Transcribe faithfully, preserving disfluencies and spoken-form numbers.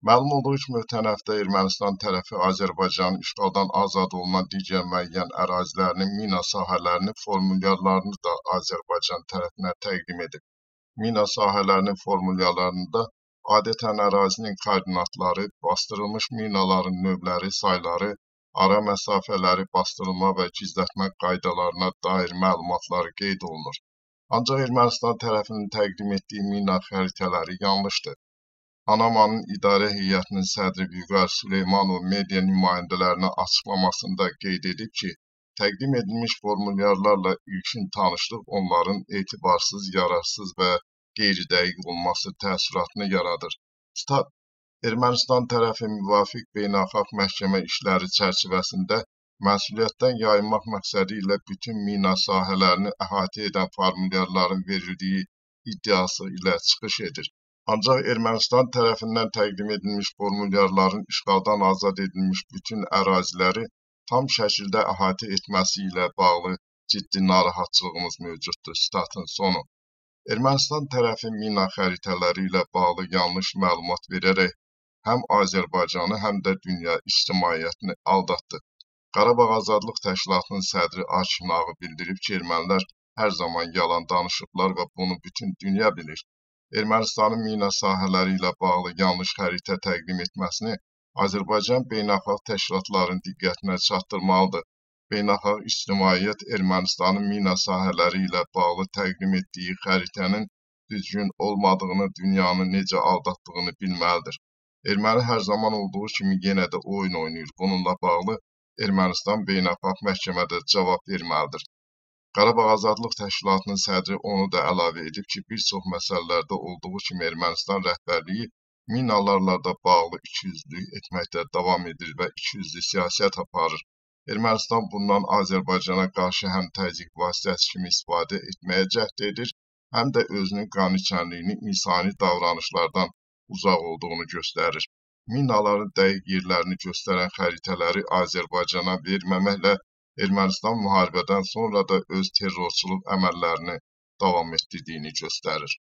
Məlum olduğu kimi, ötən həftə Ermənistan tərəfi Azərbaycanın işğaldan azad olunan digər müəyyən ərazilərinin mina sahələrini, formulyarlarını da Azərbaycan tərəfinə təqdim edib. Mina sahələrinin formulyarlarında adətən ərazinin koordinatları, basdırılmış minaların növləri, sayları, ara məsafələri, basdırılma və gizlətmə qaydalarına dair məlumatları qeyd olunur. Ancaq Ermənistan tərəfinin təqdim etdiyi mina xəritələri yanlışdır. ANAMA-nın idarə heyətinin sədri Vüqar Süleymanov media nümayəndələrinə açıqlamasında qeyd edib ki, təqdim edilmiş formulyarlarla ilkin tanışlıq onların etibarsız, yararsız və qeyri-dəqiq olması təəssüratını yaradır. Stat Ermənistan tərəfi müvafiq beynəlxalq məhkəmə işləri çərçivəsində məsuliyyətdən yayınmaq məqsədi ilə bütün mina sahələrini əhatə edən formulyarların verildiyi iddiası ilə çıxış edir. Ancaq Ermənistan tərəfindən təqdim edilmiş formulyarların işğaldan azad edilmiş bütün əraziləri tam şəkildə əhatə etməsi ilə bağlı ciddi narahatçılığımız mövcuddur. Statın sonu. Ermənistan tərəfi mina xəritələri ilə bağlı yanlış məlumat verərək həm Azərbaycanı, həm də dünya ictimaiyyətini aldatdı. Qarabağ Azadlıq Təşkilatının sədri Akif Nağı bildirib ki, ermənilər hər zaman yalan danışıblar və bunu bütün dünya bilir. Ermənistanın mina sahələri ilə bağlı yanlış xəritə təqdim etməsini Azərbaycan beynəlxalq təşkilatların diqqətinə çatdırmalıdır. Beynəlxalq ictimaiyyət Ermənistanın mina sahələri ilə bağlı təqdim etdiyi xəritənin düzgün olmadığını, dünyanı necə aldatdığını bilməlidir. Erməni hər zaman olduğu kimi yenə də oyun oynayır. Bununla bağlı Ermənistan beynəlxalq məhkəmədə cavab verməlidir. Qarabağ Azadlıq Təşkilatının sədri onu da əlavə edib ki, bir çox məsələlərdə olduğu kimi Ermənistan rəhbərliyi minalarla da bağlı ikiyüzlülük etməkdə davam edir və ikiyüzlü siyasət aparır. Ermənistan bundan Azərbaycana qarşı həm təzyiq vasitəsi kimi istifadə etməyə cəhd edir, həm də özünün qaniçənliyini insani davranışlardan uzaq olduğunu göstərir. Minaların dəqiq yerlərini göstərən xəritələri Azərbaycana verməməklə Ermənistan müharibədən sonra da öz terrorçuluq əməllərini davam etdirdiyini göstərir.